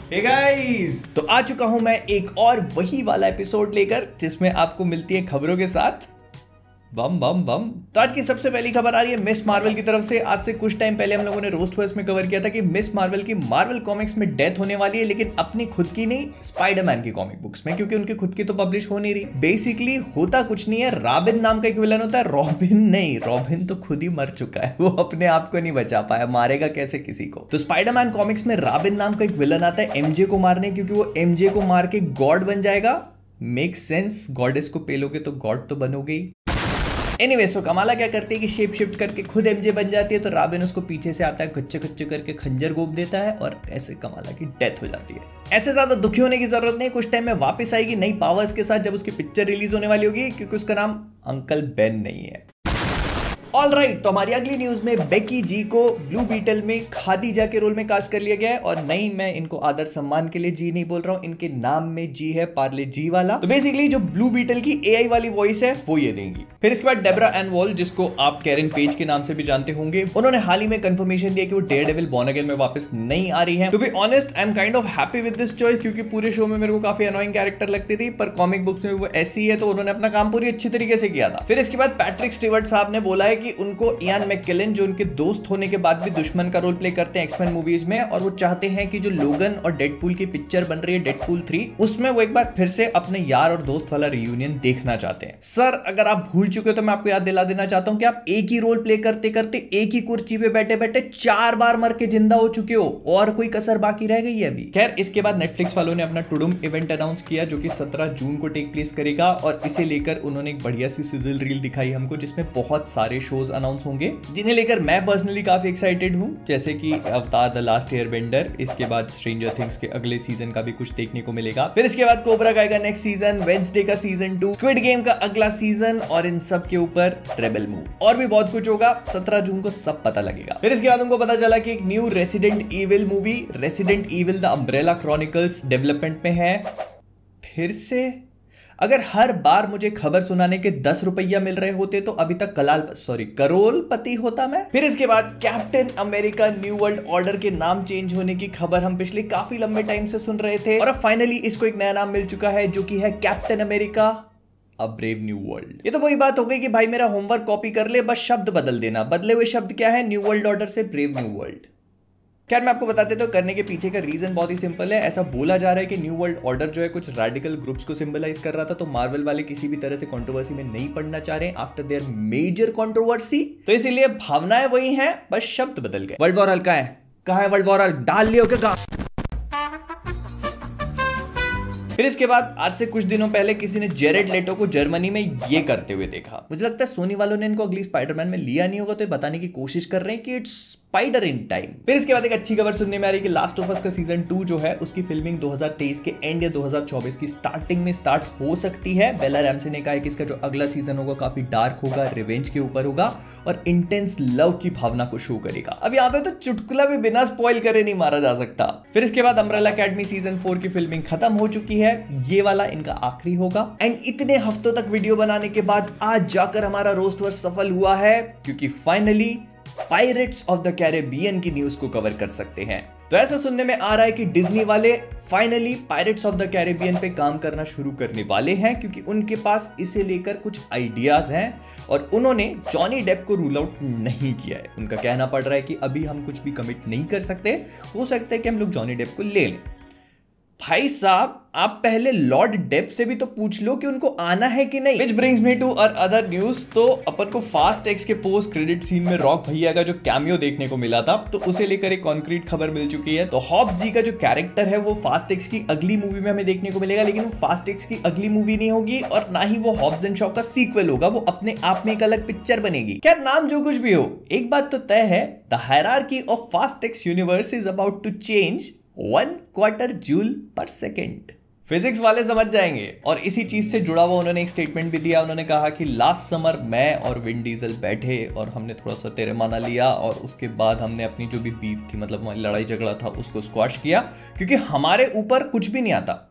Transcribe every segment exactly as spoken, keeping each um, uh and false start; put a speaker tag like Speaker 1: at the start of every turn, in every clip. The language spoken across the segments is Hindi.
Speaker 1: हे गाइस, तो आ चुका हूं मैं एक और वही वाला एपिसोड लेकर जिसमें आपको मिलती है खबरों के साथ बम बम बम। तो आज की सबसे पहली खबर आ रही है मिस मार्वल की तरफ से। आज से कुछ टाइम पहले हम लोगों ने रोस्ट फर्स्ट में कवर किया था कि मिस मार्वल की मार्वल कॉमिक्स में डेथ होने वाली है, लेकिन अपनी खुद की नहीं, स्पाइडरमैन की कॉमिक बुक्स में, क्योंकि उनकी खुद की तो पब्लिश हो नहीं रही। बेसिकली होता कुछ नहीं है, रॉबिन नाम का एक विलन होता है। रॉबिन नहीं, रॉबिन तो खुद ही मर चुका है, वो अपने आप को नहीं बचा पाया, मारेगा कैसे किसी को। तो स्पाइडरमैन कॉमिक्स में रॉबिन नाम का एक विलन आता है एमजे को मारने, क्योंकि वो एमजे को मार के गॉड बन जाएगा। मेक सेंस, गॉडेस को पेलोगे तो गॉड तो बनोगे ही। एनीवे, सो कमाला क्या करती है कि शेप शिफ्ट करके खुद एमजे बन जाती है, तो रॉबिन उसको पीछे से आता है, कच्चे कच्चे करके खंजर गोप देता है और ऐसे कमाला की डेथ हो जाती है। ऐसे ज्यादा दुखी होने की जरूरत नहीं, कुछ टाइम में वापस आएगी नई पावर्स के साथ जब उसकी पिक्चर रिलीज होने वाली होगी, क्योंकि उसका नाम अंकल बेन नहीं है। ऑल राइट right, तो हमारी अगली न्यूज में बेकी जी को ब्लू बीटल में खादीजा के रोल में कास्ट कर लिया गया है। और नहीं, मैं इनको आदर सम्मान के लिए जी नहीं बोल रहा हूं, इनके नाम में जी है, पार्ले जी वाला। तो बेसिकली जो ब्लू बीटल की एआई वाली वॉइस है वो ये देंगी। फिर इसके बाद डेब्रा एन वॉल, जिसको आप कैरन पेज के नाम से भी जानते होंगे, उन्होंने हाल ही में कंफर्मेशन दिया कि वो डेयरडेविल बॉर्न अगेन में वापस नहीं आ रही है। To be honest, I am kind of happy with this choice, क्योंकि पूरे शो में मेरे को काफी अनोइंग कैरेक्टर लगती थी, पर कॉमिक बुक्स में वो ऐसी है, तो उन्होंने अपना काम पूरी अच्छी तरीके से किया था। फिर इसके बाद पैट्रिक स्टीवर्ट साहब ने बोला है कि उनको इयान मैकेलन, जो उनके दोस्त होने के बाद भी दुश्मन का रोल प्ले करते हैं एक्समैन मूवीज में, और वो चाहते हैं कि जो लोगन और डेडपूल की पिक्चर बन रही है डेडपूल थ्री, उसमें वो एक बार फिर से अपने यार और दोस्त वाला रियूनियन देखना चाहते हैं। सर, अगर आप भूल चुके हो तो मैं आपको याद दिला देना चाहता हूं कि आप एक ही रोल प्ले करते करते एक ही कुर्सी पे बैठे बैठे चार बार मर के जिंदा हो चुके हो, और कोई कसर बाकी रह गई है अभी। खैर, इसके बाद नेटफ्लिक्स वालों ने अपना टुडुम इवेंट अनाउंस किया, जो कि सत्रह जून को टेक प्लेस करेगा, और इसे लेकर उन्होंने एक बढ़िया सी सिजल रील दिखाई हमको, जिसमें बहुत सारे शोज अनाउंस होंगे, जिन्हें लेकर मैं पर्सनली काफी एक्साइटेड हूं, जैसे कि अवतार द लास्ट एयरबेंडर। इसके बाद स्ट्रेंजर थिंग्स के अगले सीजन का भी कुछ देखने को मिलेगा। फिर इसके बाद कोबरा का नेक्स्ट सीजन, वेडनेसडे का सीजन टू, स्क्विड गेम का अगला सीजन, और इन सब के ऊपर रेबल मूव, और भी बहुत कुछ होगा। सत्रह जून को सब पता लगेगा। फिर इसके बाद उनको पता चला कि एक new Resident Evil movie, Resident Evil the Umbrella Chronicles, development में है। फिर से अगर हर बार मुझे खबर सुनाने के दस रुपया मिल रहे होते तो अभी तक कलाल सॉरी करोड़पति होता मैं। फिर इसके बाद Captain America New World Order के नाम चेंज होने की खबर हम पिछले काफी लंबे टाइम से सुन रहे थे, और अब फाइनली इसको एक नया नाम मिल चुका है, जो कि है Captain America a Brave New World. ये तो वही बात हो गई कि भाई मेरा होमवर्क कॉपी कर ले, बस शब्द बदल देना। बदले हुए शब्द क्या है? न्यू वर्ल्ड ऑर्डर से ब्रेव न्यू वर्ल्ड। खैर, मैं आपको बताते तो करने के पीछे का रीजन बहुत ही सिंपल है। ऐसा बोला जा रहा है कि न्यू वर्ल्ड ऑर्डर जो है कुछ रेडिकल ग्रुप्स को सिंबलाइज कर रहा था, तो मार्वल वाले किसी भी तरह से कंट्रोवर्सी में नहीं पड़ना चाह रहे आफ्टर देयर मेजर कंट्रोवर्सी, तो इसीलिए भावनाएं वही हैं, बस शब्द बदल गए। वर्ल्ड वॉर हल्का है, कहा है वर्ल्ड वॉर हल्का, डाल लियो क्या? फिर इसके बाद आज से कुछ दिनों पहले किसी ने जेरेड लेटो को जर्मनी में ये करते हुए देखा। मुझे लगता है सोनी वालों ने इनको अगली स्पाइडरमैन में लिया नहीं होगा, तो ये बताने की कोशिश कर रहे हैं कि इट्स स्पाइडर इन टाइम। फिर इसके बाद एक अच्छी खबर सुनने में आ रही है कि लास्ट ऑफ अस का सीजन टू जो है उसकी फिल्मिंग दो हज़ार तेईस के एंड या दो हज़ार चौबीस की स्टार्टिंग में स्टार्ट हो सकती है। बेला रैमसे ने कहा है कि इसका जो अगला सीजन होगा काफी डार्क होगा, रिवेंज के ऊपर होगा, और इंटेंस लव की भावना को शो करेगा। अब यहाँ पे तो चुटकुला भी बिना स्पॉइल करे नहीं मारा जा सकता। फिर इसके बाद अम्ब्रेला अकेडमी सीजन फोर की फिल्मिंग खत्म हो चुकी है, ये वाला इनका आखिरी होगा। एंड इतने हफ्तों तक वीडियो बनाने के बाद आज जाकर हमारा रोस्ट वर्स्ट सफल हुआ है, क्योंकि finally Pirates of the Caribbean की न्यूज को कवर कर सकते हैं। तो ऐसा सुनने में आ रहा है कि डिज्नी वाले finally Pirates of the Caribbean पे काम करना शुरू करने वाले हैं, क्योंकि उनके पास इसे लेकर कुछ आइडियाज हैं, और उन्होंने जॉनी डेप को रूल आउट नहीं किया है। उनका कहना पड़ रहा है कि अभी हम कुछ भी कमिट नहीं कर सकते, हो सकता है कि हम लोग जॉनी डेप को ले लें। भाई साहब, आप पहले लॉर्ड डेप से भी तो पूछ लो कि उनको आना है कि नहीं। Which brings me to our other news। तो अपन को फास्ट एक्स के पोस्ट क्रेडिट सीन में रॉक भैया का जो कैमियो देखने को मिला था, तो उसे लेकर एक कॉन्क्रीट खबर मिल चुकी है। तो हॉब्स जी का जो कैरेक्टर है वो फास्ट एक्स की अगली मूवी में हमें देखने को मिलेगा, लेकिन वो फास्ट एक्स की अगली मूवी नहीं होगी, और ना ही वो हॉब्स एंड शॉ का सीक्वल होगा, वो अपने आप में एक अलग पिक्चर बनेगी। क्या नाम जो कुछ भी हो, एक बात तो तय है, the hierarchy of Fast X universe is about to change one quarter joule per second. Physics वाले समझ जाएंगे। और इसी चीज से जुड़ा हुआ उन्होंने एक स्टेटमेंट भी दिया। उन्होंने कहा कि लास्ट समर मैं और विन डीजल बैठे और हमने थोड़ा सा तेरे माना लिया, और उसके बाद हमने अपनी जो भी बीफ थी, मतलब हमारी लड़ाई झगड़ा था, उसको स्क्वाश किया, क्योंकि हमारे ऊपर कुछ भी नहीं आता।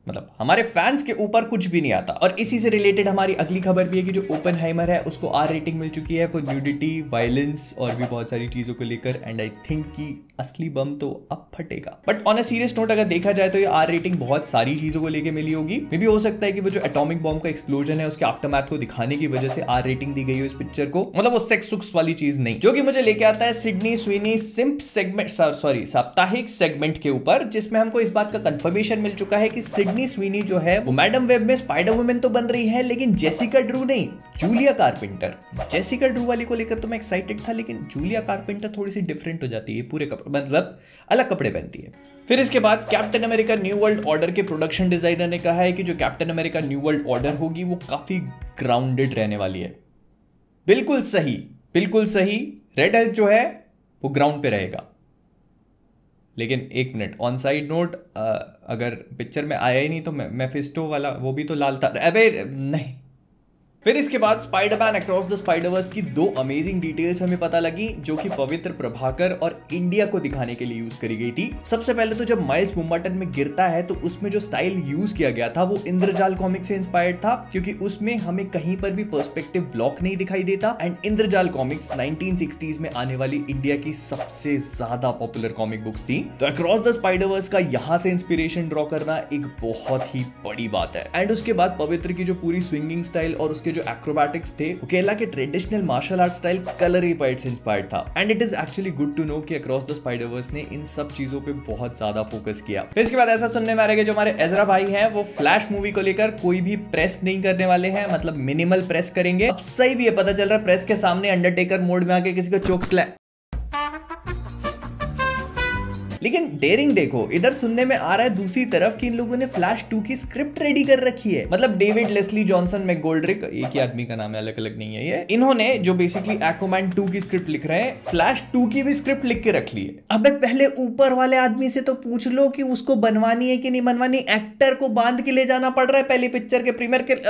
Speaker 1: मतलब हमारे फैंस के ऊपर कुछ भी नहीं आता। और इसी से रिलेटेड हमारी अगली खबर भी है कि जो ओपेनहाइमर है उसको आर रेटिंग मिल चुकी है फॉर न्यूडिटी, वायलेंस और भी बहुत सारी चीजों को लेकर। एंड आई थिंक कि असली बम तो अब फटेगा। But on a serious note अगर देखा जाए तो ये आर रेटिंग बहुत सारी चीजों को लेकर मिली होगी। मे भी हो सकता है कि वो जो एटॉमिक बॉम्ब का एक्सप्लोजन है उसके आफ्टरमैथ को दिखाने की वजह से आर रेटिंग दी गई हो इस पिक्चर को, मतलब वो सेक्स सुक्स वाली चीज नहीं। जो कि मुझे लेके आता है Sydney Sweeney simp segment sorry साप्ताहिक सेगमेंट के ऊपर, जिसमें हमको इस बात का कंफर्मेशन मिल चुका है कि सिडनी स्वीनी जो है वो मैडम वेब में स्पाइडर वुमन तो बन रही है, लेकिन जेसिका ड्रू नहीं, जूलिया कारपेंटर। जेसिका ड्रू वाली को लेकर तो मैं एक्साइटेड था, लेकिन जूलिया कारपेंटर थोड़ी सी डिफरेंट हो जाती है, पूरे कपड़े मतलब अलग कपड़े पहनती है। फिर इसके बाद Captain America New World Order के प्रोडक्शन डिजाइनर ने कहा है कि जो Captain America New World Order होगी वो काफी ग्राउंडेड रहने वाली है। बिल्कुल सही, बिल्कुल सही। रेड हल्क जो है वो ग्राउंड पे रहेगा। लेकिन एक मिनट, ऑन साइड नोट, अगर पिक्चर में आया ही नहीं तो मेफिस्टो वाला वो भी तो लाल था। अबे नहीं। फिर इसके बाद स्पाइडरमैन अक्रॉस द स्पाइडरवर्स की दो अमेजिंग डिटेल्स हमें पता लगी, जो कि पवित्र प्रभाकर और इंडिया को दिखाने के लिए यूज करी गई थी। सबसे पहले तो जब माइल्स मुंबाटन में गिरता है तो उसमें जो स्टाइल यूज किया गया था वो इंद्रजाल कॉमिक से इंस्पायर्ड था, क्योंकि उसमें हमें कहीं पर भी पर्सपेक्टिव ब्लॉक नहीं दिखाई देता। And Indrajal Comics nineteen sixties में आने वाली इंडिया की सबसे ज्यादा पॉपुलर कॉमिक बुक्स थी। तो अक्रॉस द स्पाइडरवर्स का यहां से इंस्पिरेशन ड्रॉ करना एक बहुत ही बड़ी बात है। एंड उसके बाद पवित्र की जो पूरी स्विंगिंग स्टाइल और उसके जो एक्रोबैटिक्स थे वो केरला के traditional martial art style Kalaripayattu से इंस्पायर्ड था। And it is actually good to know कि अक्रॉस द स्पाइडरवर्स ने इन सब चीजों पे बहुत ज्यादा फोकस किया। फिर इसके बाद ऐसा सुनने में आ रहा है कि जो हमारे एजरा भाई हैं वो फ्लैश मूवी को लेकर कोई भी प्रेस नहीं करने वाले हैं, मतलब मिनिमल प्रेस करेंगे। अब सही भी है, पता चल रहा है प्रेस के सामने अंडरटेकर मोड में आके किसी को चोक स्लैप। लेकिन डेयरिंग देखो, इधर सुनने में आ रहा है दूसरी तरफ कि इन लोगों ने फ्लैश टू की स्क्रिप्ट रेडी कर रखी है। मतलब डेविड लेस्ली जॉनसन मैकगोल्ड्रिक, एक ही आदमी का नाम है, अलग अलग नहीं है ये। इन्होंने जो बेसिकली एक्वामैन टू की स्क्रिप्ट लिख रहे हैं, फ्लैश टू की भी स्क्रिप्ट लिख के रख ली है। अबे पहले ऊपर वाले आदमी से तो पूछ लो कि उसको बनवानी है कि नहीं बनवानी। एक्टर को बांध के ले जाना पड़ रहा है पहली पिक्चर के प्रीमियर के।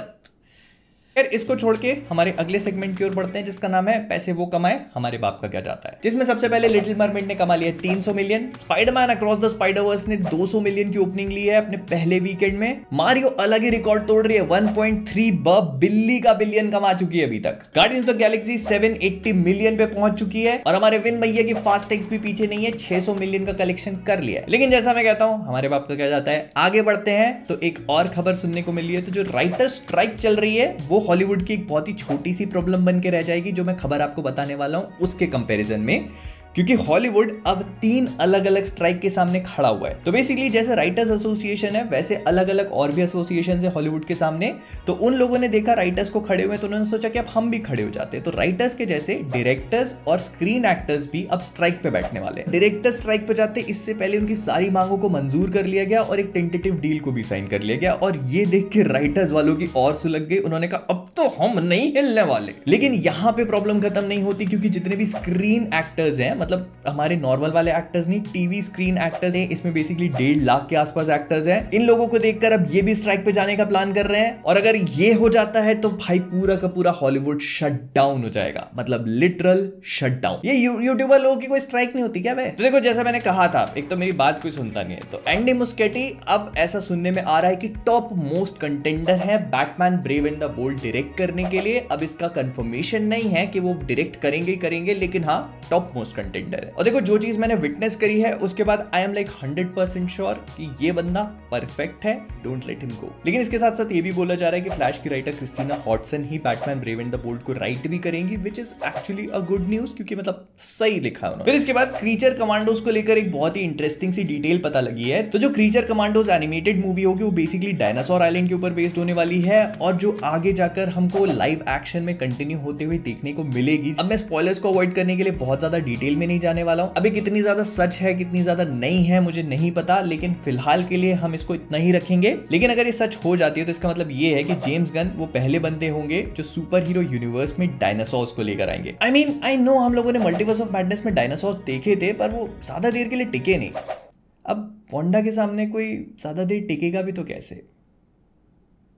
Speaker 1: फिर इसको छोड़ के हमारे अगले सेगमेंट की ओर बढ़ते हैं, जिसका नाम है पैसे वो कमाए हमारे बाप का क्या जाता है, जिसमें सबसे पहले लिटिल मरमेड ने कमा लिया तीन सौ million. Spiderman across the Spiderverse ने दो सौ मिलियन की ओपनिंग ली है अपने पहले वीकेंड में। मारियो अलग ही रिकॉर्ड तोड़ रही है, वन पॉइंट थ्री बिल्ली का बिलियन कमा चुकी है अभी तक। गार्डियंस ऑफ द गैलेक्सी सात सौ अस्सी मिलियन पे पहुंच चुकी है। और हमारे विन भैया की फास्ट एक्स भी पीछे नहीं है, छह सौ मिलियन का कलेक्शन कर लिया है। लेकिन जैसा मैं कहता हूं हमारे बाप का क्या जाता है। आगे बढ़ते हैं तो एक और खबर सुनने को मिली है, तो जो राइटर स्ट्राइक चल रही है वो हॉलीवुड की एक बहुत ही छोटी सी प्रॉब्लम बन के रह जाएगी, जो मैं खबर आपको बताने वाला हूं उसके कंपैरिजन में। क्योंकि हॉलीवुड अब तीन अलग अलग स्ट्राइक के सामने खड़ा हुआ है। तो बेसिकली जैसे राइटर्स एसोसिएशन है वैसे अलग अलग और भी एसोसिएशन है हॉलीवुड के सामने। तो उन लोगों ने देखा राइटर्स को खड़े हुए तो उन्होंने सोचा कि अब हम भी खड़े हो जाते हैं। तो राइटर्स के जैसे डायरेक्टर्स और स्क्रीन एक्टर्स भी अब स्ट्राइक पे बैठने वाले हैं। डायरेक्टर स्ट्राइक पे जाते इससे पहले उनकी सारी मांगों को मंजूर कर लिया गया और एक टेंटेटिव डील को भी साइन कर लिया गया। और ये देख के राइटर्स वालों की और सुलग गई। उन्होंने कहा अब तो हम नहीं हिलने वाले। लेकिन यहां पे प्रॉब्लम खत्म नहीं होती, क्योंकि जितने भी स्क्रीन एक्टर्स हैं, मतलब हमारे नॉर्मल वाले एक्टर्स नहीं, टीवी स्क्रीन एक्टर्स हैं, इसमें बेसिकली डेढ़ लाख के आसपास एक्टर्स हैं। इन लोगों को देखकर अब ये भी स्ट्राइक पे जाने का प्लान कर रहे हैं। और अगर ये हो जाता है तो भाई पूरा का पूरा हॉलीवुड शट डाउन हो जाएगा, मतलब लिटरल शट डाउन। ये यूट्यूबर लोगों की कोई स्ट्राइक नहीं होती क्या भाई? तो देखो जैसा मैंने कहा था, एक तो मेरी बात कोई सुनता नहीं है। तो एंडी मुस्केटी अब ऐसा सुनने में आ रहा है कि टॉप मोस्ट कंटेंडर है Batman Brave and the Bold direct करने के लिए। अब इसका कंफर्मेशन नहीं है कि वो डायरेक्ट करेंगे ही करेंगे, लेकिन हाँ टॉप मोस्ट कंटेंडर है। और देखो जो चीज मैंने विटनेस करी है उसके बाद I am like hundred percent sure कि ये बंदा परफेक्ट है, डोंट लेट हिम गो। लेकिन इसके साथ साथ ये भी बोला जा रहा है कि फ्लैश की राइटर क्रिस्टीना हॉटसन ही Batman Brave and the Bold को राइट भी करेंगी, which is actually a good news, क्योंकि मतलब सही लिखा है उन्होंने। फिर इसके बाद क्रीचर कमांडोज को लेकर एक बहुत ही इंटरेस्टिंग सी डिटेल पता लगी है। तो जो क्रीचर कमांडोज एनिमेटेड मूवी होगी वो बेसिकली डायनासोर आइलैंड के ऊपर बेस्ड होने वाली है, और जो आगे जाकर हमको लाइव एक्शन में कंटिन्यू होते हुए देखने को मिलेगी। अब मैं स्पॉयलर्स को अवॉइड करने के लिए बहुत ज्यादा डिटेल में नहीं जाने वाला हूं। अभी कितनी ज्यादा सच है कितनी ज्यादा नहीं है मुझे नहीं पता, लेकिन फिलहाल के लिए हम इसको इतना ही रखेंगे। लेकिन अगर ये सच हो जाती है तो इसका मतलब ये है कि जेम्स गन वो पहले बंदे होंगे जो सुपर हीरो यूनिवर्स में डायनासोर्स को लेकर आएंगे। आई मीन आई नो हम लोगों ने मल्टीवर्स ऑफ मैडनेस में डायनासोर देखे थे, पर वो ज्यादा देर के लिए टिके नहीं। अब वांडा के सामने कोई ज्यादा देर टिकेगा भी तो कैसे?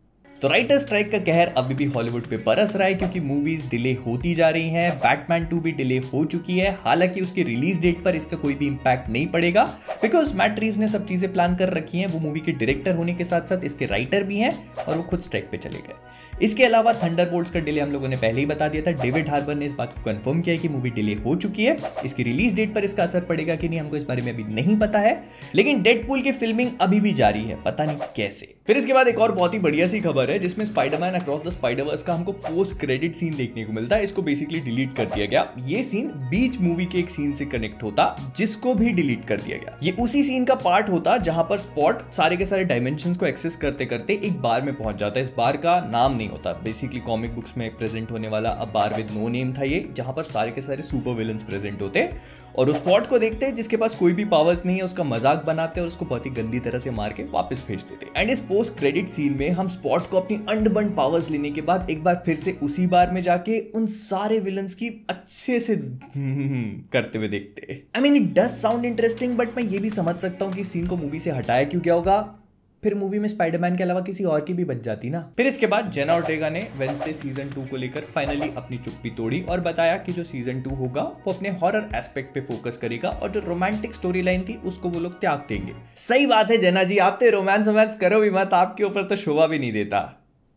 Speaker 1: तो राइटर स्ट्राइक का कहर अभी भी हॉलीवुड पे बरस रहा है क्योंकि मूवीज डिले होती जा रही हैं। बैटमैन टू भी डिले हो चुकी है, हालांकि उसकी रिलीज डेट पर इसका कोई भी इंपैक्ट नहीं पड़ेगा बिकॉज मैट रीव्स ने सब चीजें प्लान कर रखी हैं। वो मूवी के डायरेक्टर होने के साथ साथ इसके राइटर भी हैं और वो खुद स्ट्राइक पे चले गए। इसके अलावा थंडरबोल्ट्स का डिले हम लोगों ने पहले ही बता दिया था। डेविड हार्बर ने इस बात को कंफर्म किया कि मूवी डिले हो चुकी है। इसकी रिलीज डेट पर इसका असर पड़ेगा कि नहीं हमको इस बारे में अभी नहीं पता है, लेकिन डेडपूल की फिल्मिंग अभी भी जारी है, पता नहीं कैसे। फिर इसके बाद एक और बहुत ही बढ़िया सी खबर है जिसमें स्पाइडरमैन अक्रॉस द स्पाइडरवर्स का हमको पोस्ट क्रेडिट सीन देखने को मिलता है। इसको बेसिकली डिलीट कर दिया गया। ये सीन बीच मूवी के एक सीन से कनेक्ट होता जिसको भी डिलीट कर दिया गया। ये उसी सीन का पार्ट होता जहां पर स्पॉट सारे के सारे डायमेंशंस को एक्सेस करते करते एक बार में पहुंच जाता है। इस बार का नाम नहीं होता, बेसिकली कॉमिक बुक्स में प्रेजेंट होने वाला a bar with no name था ये, जहां पर सारे के सारे सुपर विलन्स प्रेजेंट होते और उस स्पॉट को देखते हैं जिसके पास कोई भी पावर्स नहीं है, उसका मजाक बनाते और उसको बहुत ही गंदी तरह से मार के वापस भेज देते। एंड इस पोस्ट क्रेडिट सीन में हम स्पॉट को अपनी अंडबंड पावर्स लेने के बाद एक बार फिर से उसी बार में जाके उन सारे विलन्स की अच्छे से करते हुए देखते। I mean it does sound interesting, but मैं ये भी समझ सकता हूँ कि सीन को मूवी से हटाया क्यों गया होगा। फिर मूवी में स्पाइडरमैन के अलावा किसी और की भी बच जाती ना। फिर इसके बाद जेना ऑर्टेगा ने वेडनेसडे सीजन टू को लेकर फाइनली अपनी चुप्पी तोड़ी और बताया कि जो सीजन टू होगा वो अपने हॉरर एस्पेक्ट पे फोकस करेगा और जो रोमांटिक स्टोरी लाइन थी उसको वो लोग त्याग देंगे। सही बात है जेना जी, आप तो रोमांस वोमांस करो भी मत, आपके ऊपर तो शोभा भी नहीं देता।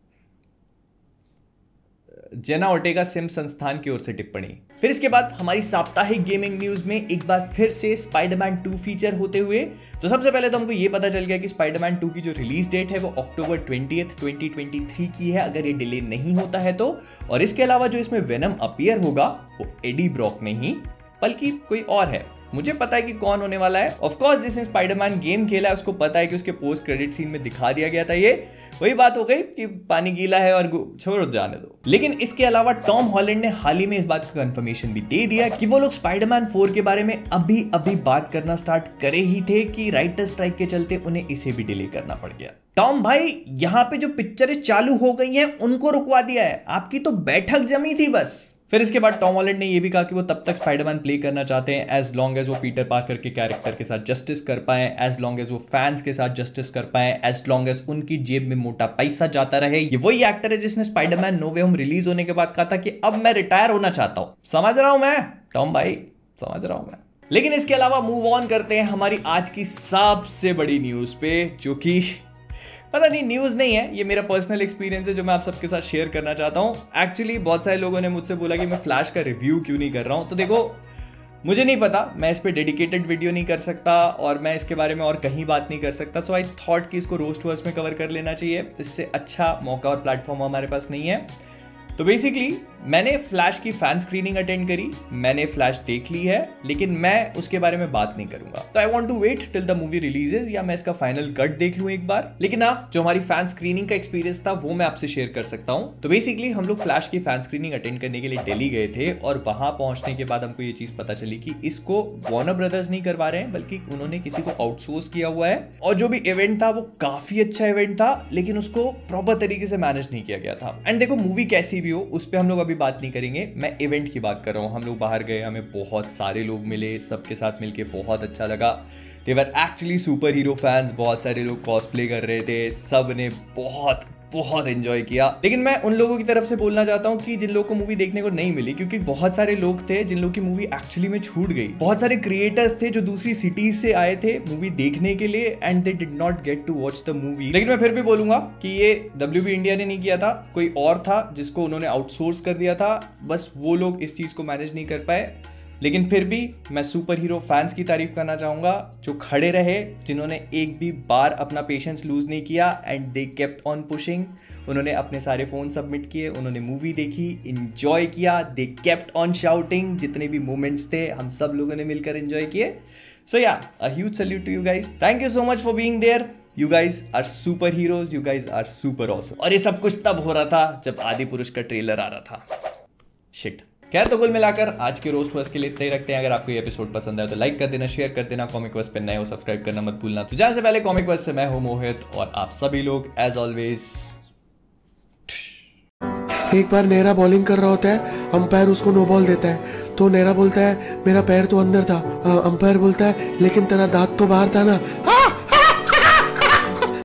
Speaker 1: जेना ऑर्टेगा सिम संस्थान की ओर से टिप्पणी। फिर इसके बाद हमारी साप्ताहिक गेमिंग न्यूज में एक बार फिर से स्पाइडरमैन टू फीचर होते हुए। तो सबसे पहले तो हमको ये पता चल गया कि स्पाइडरमैन टू की जो रिलीज डेट है वो October twentieth twenty twenty three की है, अगर ये डिले नहीं होता है तो। और इसके अलावा जो इसमें वेनम अपीयर होगा वो एडी ब्रॉक नहीं बल्कि कोई और है। मुझे पता है कि कौन होने वाला है। ऑफ कोर्स जिसने स्पाइडरमैन गेम खेला है उसको पता है कि उसके पोस्ट क्रेडिट सीन में दिखा दिया गया था। ये वही बात हो गई कि पानी गीला है और छोड़ जाने दो। लेकिन इसके अलावा टॉम हॉलैंड ने हाल ही में इस बात का कंफर्मेशन भी दे दिया कि वो लोग स्पाइडरमैन फोर के बारे में अभी अभी बात करना स्टार्ट करे ही थे कि राइटर स्ट्राइक के चलते उन्हें इसे भी डिले करना पड़ गया। टॉम भाई, यहाँ पे जो पिक्चरें चालू हो गई हैं उनको रुकवा दिया है, आपकी तो बैठक जमी थी बस। फिर इसके बाद टॉम हॉलैंड ने यह भी कहा कि वो तब तक स्पाइडरमैन प्ले करना चाहते हैं एज लॉन्ग एज वो पीटर पार्कर के कैरेक्टर के साथ जस्टिस कर पाए, एज लॉन्ग एज वो फैंस के साथ जस्टिस कर पाए, एज लॉन्ग एज उनकी जेब में मोटा पैसा जाता रहे। ये वही एक्टर है जिसने Spiderman No Way Home release होने के बाद कहा था कि अब मैं रिटायर होना चाहता हूं। समझ रहा हूं मैं टॉम भाई, समझ रहा हूं मैं। लेकिन इसके अलावा मूव ऑन करते हैं हमारी आज की सबसे बड़ी न्यूज पे, जो कि पता नहीं न्यूज़ नहीं है, ये मेरा पर्सनल एक्सपीरियंस है जो मैं आप सबके साथ शेयर करना चाहता हूँ। एक्चुअली बहुत सारे लोगों ने मुझसे बोला कि मैं फ्लैश का रिव्यू क्यों नहीं कर रहा हूँ। तो देखो, मुझे नहीं पता, मैं इस पे डेडिकेटेड वीडियो नहीं कर सकता और मैं इसके बारे में और कहीं बात नहीं कर सकता। सो आई थॉट कि इसको रोस्ट वर्स में कवर कर लेना चाहिए, इससे अच्छा मौका और प्लेटफॉर्म हमारे पास नहीं है। तो बेसिकली मैंने फ्लैश की फैन स्क्रीनिंग अटेंड करी, मैंने फ्लैश देख ली है, लेकिन मैं उसके बारे में बात नहीं करूंगा। तो I want to wait till the movie releases या मैं इसका फाइनल कट देख लूं एक बार। लेकिन हाँ, जो हमारी फैन स्क्रीनिंग का एक्सपीरियंस था वो मैं आपसे शेयर कर सकता हूं। तो बेसिकली हम लोग फ्लैश की फैन स्क्रीनिंग अटेंड करने के लिए दिल्ली गए थे और वहां पहुंचने के बाद हमको ये चीज पता चली कि इसको वार्नर ब्रदर्स नहीं करवा रहे हैं बल्कि उन्होंने किसी को आउटसोर्स किया हुआ है। और जो भी इवेंट था वो काफी अच्छा इवेंट था, लेकिन उसको प्रॉपर तरीके से मैनेज नहीं किया गया था। एंड देखो, मूवी कैसी भी हो उस पर हम लोग अभी बात नहीं करेंगे, मैं इवेंट की बात कर रहा हूँ। हम लोग बाहर गए, हमें बहुत सारे लोग मिले, सबके साथ मिलके बहुत अच्छा लगा। They were actually super hero fans, बहुत सारे लोग कॉस्प्ले कर रहे थे, सब ने बहुत बहुत एंजॉय किया। लेकिन मैं उन लोगों की तरफ से बोलना चाहता हूँ कि जिन लोगों को मूवी देखने को नहीं मिली, क्योंकि बहुत सारे लोग थे जिन लोगों की मूवी एक्चुअली में छूट गई। बहुत सारे क्रिएटर्स थे जो दूसरी सिटीज से आए थे मूवी देखने के लिए and they did not get to watch the movie. लेकिन मैं फिर भी बोलूंगा कि ये डब्ल्यूबी इंडिया ने नहीं किया था, कोई और था जिसको उन्होंने आउटसोर्स कर दिया था, बस वो लोग इस चीज को मैनेज नहीं कर पाए। लेकिन फिर भी मैं सुपर हीरो फैंस की तारीफ करना चाहूंगा जो खड़े रहे, जिन्होंने एक भी बार अपना पेशेंस लूज नहीं किया and they kept on pushing. उन्होंने अपने सारे फोन सबमिट किए, उन्होंने मूवी देखी, एंजॉय किया, दे केप्ट ऑन शाउटिंग। जितने भी मोमेंट्स थे हम सब लोगों ने मिलकर एंजॉय किए। So yeah, a huge salute to you guys, thank you so much for being there. You guys are super heroes, you guys are super awesome। और ये सब कुछ तब हो रहा था जब आदि पुरुष का ट्रेलर आ रहा था। शिट। खैर, तो कुल मिलाकर आज के रोस्ट वर्स के लिए इतना ही रखते हैं। अगर आपको ये एपिसोड पसंद आए तो लाइक कर देना, शेयर कर देना। कॉमिक वर्स पे नए हो सब्सक्राइब करना मत भूलना। तो जाने से पहले कॉमिक वर्स से मैं हूं मोहित और आप सभी लोग एज ऑलवेज।
Speaker 2: एक बार नेहरा बॉलिंग कर रहा होता है, अंपायर उसको नो बॉल देता है, तो नेहरा बोलता है मेरा पैर तो अंदर था, अंपायर बोलता है लेकिन तेरा दांत तो बाहर था ना।